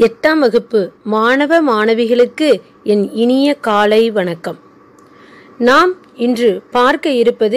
8ஆம் வகுப்பு மாணவ மாணவிகளுக்கு என் இனிய காலை வணக்கம். நாம் இன்று பார்க்க இருப்பது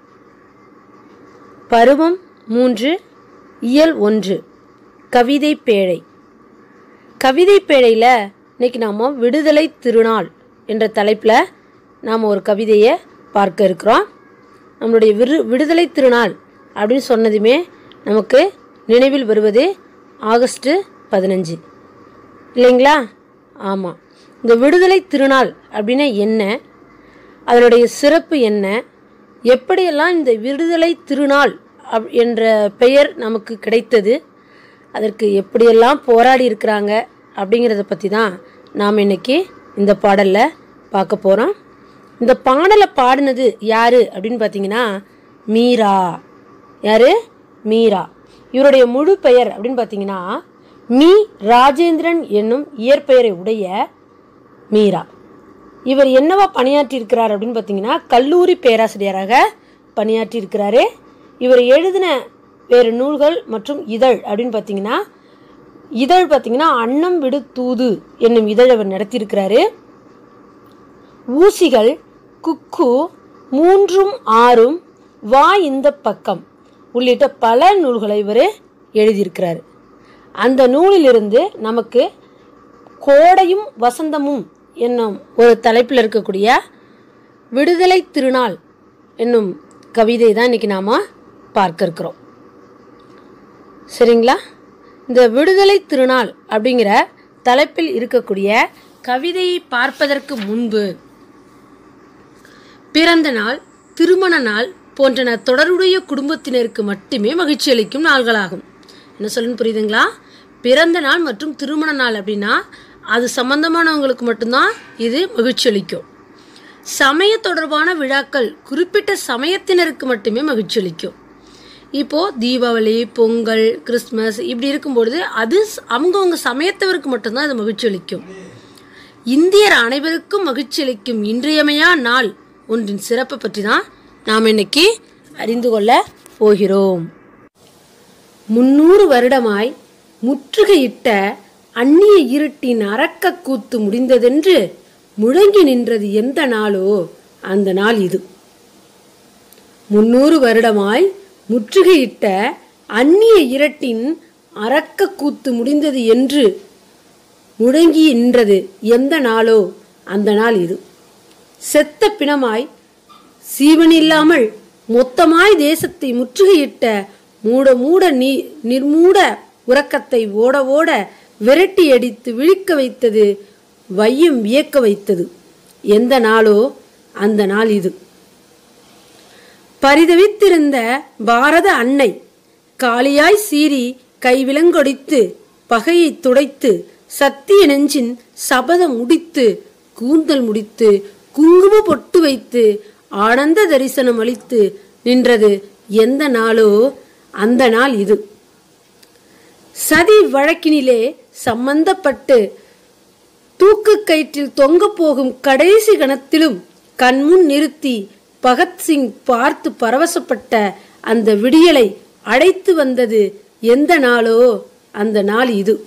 பருவம் 3 இயல் 1 கவிதை பேழை. கவிதை பேழையில் இன்னைக்கு நாம் விடுதலை திருநாள் என்ற தலைப்பில் நாம் ஒரு கவிதையை பார்க்க இருக்கிறோம். நம்மளுடைய விடுதலை திருநாள் அப்படின்னு சொன்னதுமே நமக்கு நினைவில் வருவது ஆகஸ்ட் 15 இல்லைங்களா? ஆமாம். இந்த விடுதலை திருநாள் அப்படின்னா என்ன, அதனுடைய சிறப்பு என்ன, எப்படியெல்லாம் இந்த விடுதலை திருநாள் என்ற பெயர் நமக்கு கிடைத்தது, அதற்கு எப்படியெல்லாம் போராடி இருக்கிறாங்க அப்படிங்கிறத பற்றி தான் நாம் இன்னைக்கு இந்த பாடலில் பார்க்க போகிறோம். இந்த பாடலை பாடினது யார் அப்படின்னு பார்த்தீங்கன்னா மீரா. யார்? மீரா. இவருடைய முழு பெயர் அப்படின்னு பார்த்தீங்கன்னா மீ ராஜேந்திரன் என்னும் இயற்பெயரை உடைய மீரா. இவர் என்னவா பணியாற்றியிருக்கிறார் அப்படின்னு பார்த்தீங்கன்னா கல்லூரி பேராசிரியராக பணியாற்றியிருக்கிறாரு. இவர் எழுதின வேறு நூல்கள் மற்றும் இதழ் அப்படின்னு பார்த்தீங்கன்னா அன்னம் விடு தூது என்னும் இதழ் அவர் நடத்தியிருக்கிறாரு. ஊசிகள், குக்கு, 3 6 வா இந்த பக்கம் உள்ளிட்ட பல நூல்களை இவர் எழுதியிருக்கிறார். அந்த நூலிலிருந்து நமக்கு கோடையும் வசந்தமும் என்னும் ஒரு தலைப்பில் இருக்கக்கூடிய விடுதலை திருநாள் என்னும் கவிதை தான் இன்றைக்கி நாம் பார்க்க இருக்கிறோம். சரிங்களா? இந்த விடுதலை திருநாள் அப்படிங்கிற தலைப்பில் இருக்கக்கூடிய கவிதையை பார்ப்பதற்கு முன்பு பிறந்த நாள், திருமண நாள் போன்றன தொடர்புடைய குடும்பத்தினருக்கு மட்டுமே மகிழ்ச்சி அளிக்கும் நாள்களாகும். என்ன சொல்லுன்னு புரியுதுங்களா? பிறந்த நாள் மற்றும் திருமண நாள் அப்படின்னா அது சம்பந்தமானவங்களுக்கு மட்டும்தான் இது மகிழ்ச்சி அளிக்கும். சமய தொடர்பான விழாக்கள் குறிப்பிட்ட சமயத்தினருக்கு மட்டுமே மகிழ்ச்சி அளிக்கும். இப்போது தீபாவளி, பொங்கல், கிறிஸ்மஸ் இப்படி இருக்கும்பொழுது அது அவங்கவுங்க சமயத்தவருக்கு மட்டும்தான் அது மகிழ்ச்சி அளிக்கும். இந்தியர் அனைவருக்கும் மகிழ்ச்சி அளிக்கும் இன்றியமையா நாள் ஒன்றின் சிறப்பை பற்றி தான் நாம் இன்னைக்கு அறிந்து கொள்ள போகிறோம். 300 வருடமாய் முற்றுகையிட்ட அந்நிய இருட்டின் அரக்க கூத்து முடிந்ததென்று முழங்கி நின்றது எந்த நாளோ அந்த நாள் இது. 300 வருடமாய் முற்றுகையிட்ட அந்நிய இருட்டின் அரக்க கூத்து முடிந்தது என்று முழங்கி நின்றது எந்த நாளோ அந்த நாள் இது. செத்த பிணமாய் சீவனில்லாமல் மொத்தமாய் தேசத்தை முற்றுகையிட்ட மூட நிர்மூட உறக்கத்தை ஓட ஓட விரட்டி அடித்து விழிக்க வைத்தது, வையம் வியக்க வைத்தது எந்த நாளோ அந்த நாள் இது. பரிதவித்திருந்த பாரத அன்னை காளியாய் சீறி கைவிலங்கொடித்து பகையை துடைத்து சத்திய நெஞ்சின் சபதம் முடித்து கூந்தல் முடித்து குங்கும பொட்டு வைத்து ஆனந்த தரிசனம் அளித்து நின்றது எந்த நாளோ அந்த நாள் இது. சதி வழக்கினிலே சம்பந்தப்பட்டு தூக்கு கயிற்றில் தொங்க போகும் கடைசி கணத்திலும் கண்முன் நிறுத்தி பகத்சிங் பார்த்து பரவசப்பட்ட அந்த விடியலை அழைத்து வந்தது எந்த நாளோ அந்த நாள் இது.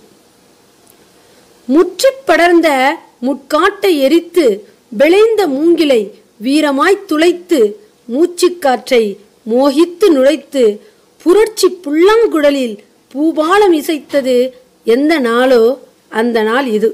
முற்றி படர்ந்த முட்காட்டை எரித்து விளைந்த மூங்கிலை வீரமாய் துளைத்து மூச்சுக்காற்றை மோகித்து நுழைத்து புரட்சி புல்லாங்குழலில் பூபாலம் இசைத்தது எந்த நாளோ அந்த நாள் இது.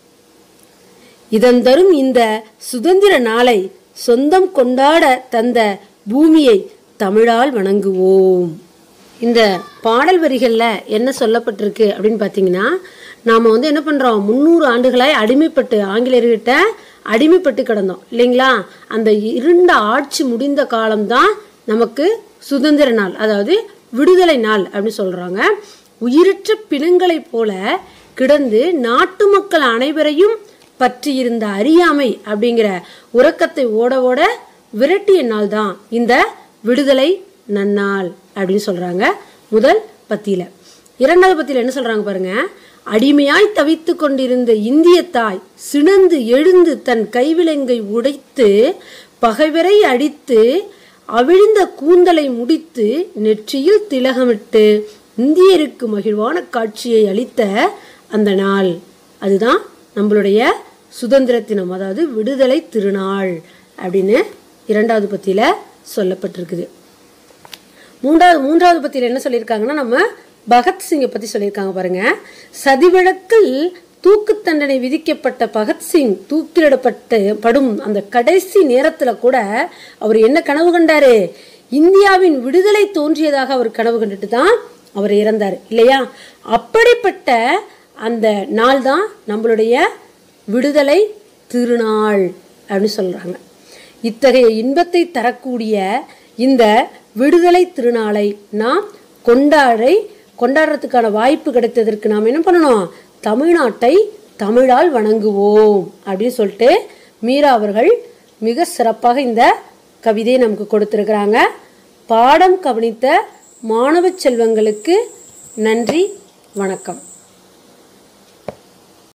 இதந்தரும் இந்த சுதந்திர நாளை சொந்தம் கொண்டாட தந்த பூமியை தமிழால் வணங்குவோம். இந்த பாடல் வரிகளில் என்ன சொல்லப்பட்டிருக்கு அப்படின்னு பார்த்தீங்கன்னா, நாம் என்ன பண்ணுறோம், 300 ஆண்டுகளாய் அடிமைப்பட்டு ஆங்கிலேயர்கிட்ட அடிமைப்பட்டு கிடந்தோம் இல்லைங்களா? அந்த இருண்ட ஆட்சி முடிந்த காலம்தான் நமக்கு சுதந்திர நாள், அதாவது விடுதலை நாள் அப்படின்னு சொல்கிறாங்க. உயிரற்ற பிணங்களைப் போல கிடந்து நாட்டு மக்கள் அனைவரையும் பற்றி இருந்த அறியாமை அப்படிங்கிற உறக்கத்தை ஓட ஓட விரட்டிய நாள் தான் இந்த விடுதலை நன்னாள் அப்படின்னு சொல்கிறாங்க முதல் பத்தியில். 2வது பத்தியில் என்ன சொல்கிறாங்க பாருங்க. அடிமையாய் தவித்து கொண்டிருந்த இந்திய தாய் சினந்து எழுந்து தன் கைவிலங்கை உடைத்து பகைவரை அடித்து அவிழ்ந்த கூந்தலை முடித்து நெற்றியில் திலகமிட்டு இந்தியருக்கு மகிழ்வான காட்சியை அளித்த அந்த நாள், அதுதான் நம்மளுடைய சுதந்திர தினம், அதாவது விடுதலை திருநாள் அப்படின்னு 2வது பத்தியில் சொல்லப்பட்டிருக்குது. மூன்றாவது பத்தியில் என்ன சொல்லியிருக்காங்கன்னா, நம்ம பகத்சிங்கை பற்றி சொல்லியிருக்காங்க பாருங்க. சதிவிலக்கில் தூக்கு தண்டனை விதிக்கப்பட்ட பகத்சிங் தூக்கிலிடப்படும் அந்த கடைசி நேரத்தில் கூட அவர் என்ன கனவு கண்டாரு? இந்தியாவின் விடுதலை தோன்றியதாக அவர் கனவு கண்டுட்டு தான் அவர் இறந்தார் இல்லையா? அப்படிப்பட்ட அந்த நாள் தான் நம்மளுடைய விடுதலை திருநாள் அப்படின்னு சொல்கிறாங்க. இத்தகைய இன்பத்தை தரக்கூடிய இந்த விடுதலை திருநாளை நாம் கொண்டாடுறதுக்கான வாய்ப்பு கிடைத்ததற்கு நாம் என்ன பண்ணணும்? தமிழ்நாட்டை தமிழால் வணங்குவோம் அப்படின்னு சொல்லிட்டு மீரா அவர்கள் மிக சிறப்பாக இந்த கவிதையை நமக்கு கொடுத்துருக்குறாங்க. பாடம் கவனித்த மாணவ செல்வங்களுக்கு நன்றி, வணக்கம்.